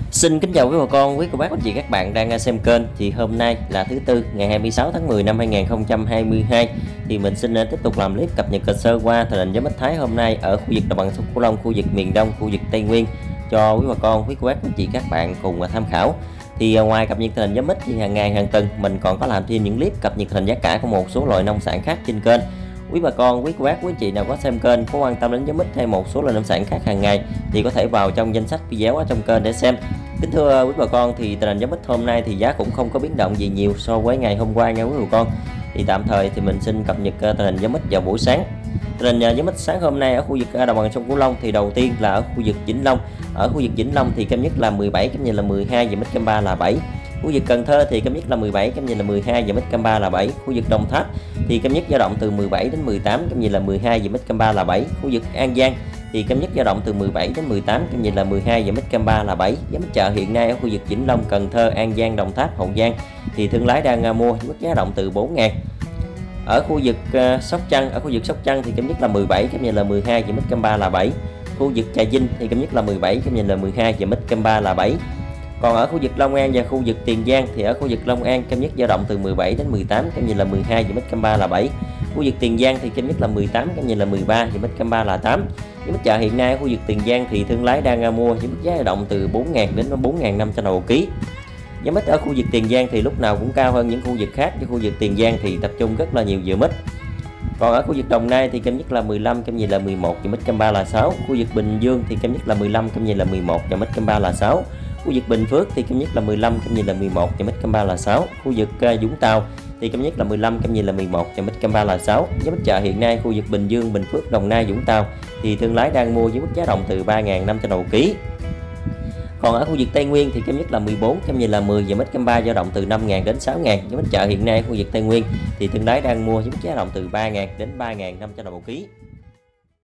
Xin kính chào quý bà con, quý cô bác, anh chị các bạn đang xem kênh. Thì hôm nay là thứ Tư, ngày 26 tháng 10 năm 2022. Thì mình xin tiếp tục làm clip cập nhật sơ qua tình hình gió Mít Thái hôm nay ở khu vực đồng bằng sông Cửu Long, khu vực miền Đông, khu vực Tây Nguyên cho quý bà con, quý cô bác, anh chị các bạn cùng tham khảo. Thì ngoài cập nhật tình hình gió Mít thì hàng ngày hàng tuần mình còn có làm thêm những clip cập nhật tình hình giá cả của một số loại nông sản khác trên kênh. Quý bà con, quý cô bác, quý chị nào có xem kênh có quan tâm đến gió Mít hay một số loại nông sản khác hàng ngày thì có thể vào trong danh sách video ở trong kênh để xem. Kính thưa quý bà con, thì tình hình gió Mít hôm nay thì giá cũng không có biến động gì nhiều so với ngày hôm qua nha quý bà con. Thì tạm thời thì mình xin cập nhật tình hình gió Mít vào buổi sáng. Tình hình gió Mít sáng hôm nay ở khu vực đồng bằng sông Cửu Long thì đầu tiên là ở khu vực Vĩnh Long. Ở khu vực Vĩnh Long thì cao nhất là 17 cũng như là 12 và mít cam 3 là 7. Khu vực Cần Thơ thì cao nhất là 17 cũng như là 12 và mít cam 3 là 7. Khu vực Đồng Tháp thì cao nhất dao động từ 17 đến 18 cũng như là 12 và mít cam 3 là 7. Khu vực An Giang thì cao nhất dao động từ 17 đến 18 cũng như là 12 và mít cam 3 là 7. Giá mít chợ hiện nay ở khu vực Vĩnh Long, Cần Thơ, An Giang, Đồng Tháp, Hậu Giang thì thương lái đang mua mức giá động từ 4.000. Ở khu vực Sóc Trăng, thì cao nhất là 17 cũng như là 12 và mít cam 3 là 7. Khu vực Trà Vinh thì cao nhất là 17 cũng như là 12 và mít cam 3 là 7. Còn ở khu vực Long An và khu vực Tiền Giang thì ở khu vực Long An cao nhất dao động từ 17 đến 18 cũng như là 12 và mít cam 3 là 7. Khu vực Tiền Giang thì cao nhất là 18 cũng như là 13 và mít cam 3 là 8. Giá mít chợ hiện nay ở khu vực Tiền Giang thì thương lái đang mua với mức giá dao động từ 4.000 đến 4.500 đồng một ký. Giá mít ở khu vực Tiền Giang thì lúc nào cũng cao hơn những khu vực khác, như khu vực Tiền Giang thì tập trung rất là nhiều dừa mít. Còn ở khu vực Đồng Nai thì cao nhất là 15 cũng như là 11 và mít cam 3 là 6. Khu vực Bình Dương thì cao nhất là 15 cũng như là 11 và mít cam 3 là 6. Khu vực Bình Phước thì cao nhất là 15 cũng như là 11 và mít cam 3 là 6. Khu vực Vũng Tàu thì cao nhất là 15 cũng như là 11 và mít cam 3 là 6. Giá mít chợ hiện nay khu vực Bình Dương, Bình Phước, Đồng Nai, Vũng Tàu thì thương lái đang mua với mức giá đồng từ 3.500 đồng một ký. Còn ở khu vực Tây Nguyên thì cao nhất là 14 cũng như là 10 và mít cam 3 dao động từ 5.000 đến 6.000. Giá mít chợ hiện nay khu vực Tây Nguyên thì thương lái đang mua với mức giá động từ 3.000 đến 3.500 đồng một ký.